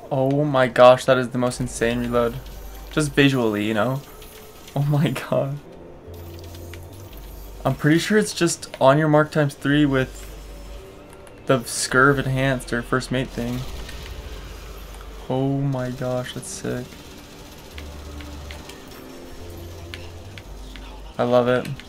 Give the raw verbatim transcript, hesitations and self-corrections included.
Oh my gosh, that is the most insane reload. Just visually, you know? Oh my god. I'm pretty sure it's just on your mark times three with the Scurv enhanced or first mate thing. Oh my gosh, that's sick. I love it.